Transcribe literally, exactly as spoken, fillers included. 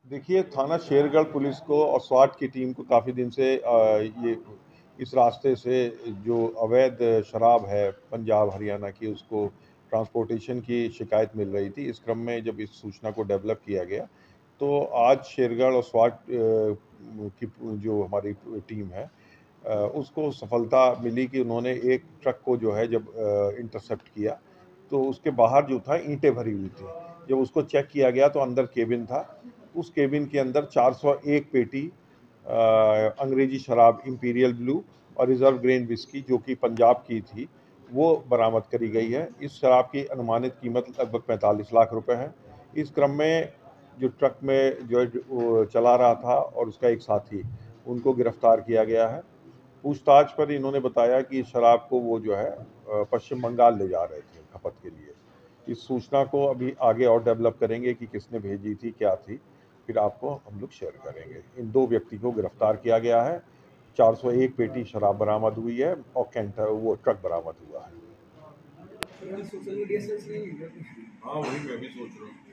देखिए, थाना शेरगढ़ पुलिस को और स्वाट की टीम को काफ़ी दिन से अ, ये इस रास्ते से जो अवैध शराब है पंजाब हरियाणा की, उसको ट्रांसपोर्टेशन की शिकायत मिल रही थी। इस क्रम में जब इस सूचना को डेवलप किया गया, तो आज शेरगढ़ और स्वाट अ, की जो हमारी टीम है, अ, उसको सफलता मिली कि उन्होंने एक ट्रक को जो है जब अ, इंटरसेप्ट किया, तो उसके बाहर जो था ईंटें भरी हुई थी। जब उसको चेक किया गया तो अंदर केबिन था। उस केबिन के अंदर चार सौ एक पेटी अ, अंग्रेजी शराब इंपीरियल ब्लू और रिजर्व ग्रेन विस्की जो कि पंजाब की थी, वो बरामद करी गई है। इस शराब की अनुमानित कीमत लगभग पैंतालीस लाख रुपए है। इस क्रम में जो ट्रक में जो है वो चला रहा था और उसका एक साथी, उनको गिरफ्तार किया गया है। पूछताछ पर इन्होंने बताया कि इस शराब को वो जो है अ, पश्चिम बंगाल ले जा रहे थे खपत के लिए। इस सूचना को अभी आगे और डेवलप करेंगे कि किसने भेजी थी, क्या थी, फिर आपको हम लोग शेयर करेंगे। इन दो व्यक्ति को गिरफ्तार किया गया है। चार सौ एक पेटी शराब बरामद हुई है और कैंटर वो ट्रक बरामद हुआ है। सोशल मीडिया से नहीं है। हाँ, वही मैं भी सोच रहा हूँ।